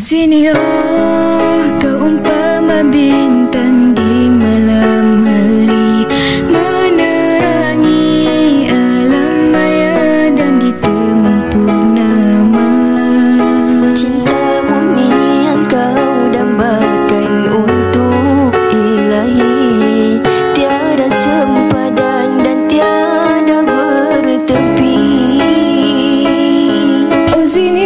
Sini roh keumpama bintang di malam hari, menerangi alam maya dan di teman purnama. Cinta murni yang kau dambakan untuk ilahi, tiada sempadan dan tiada bertepi. Oh sini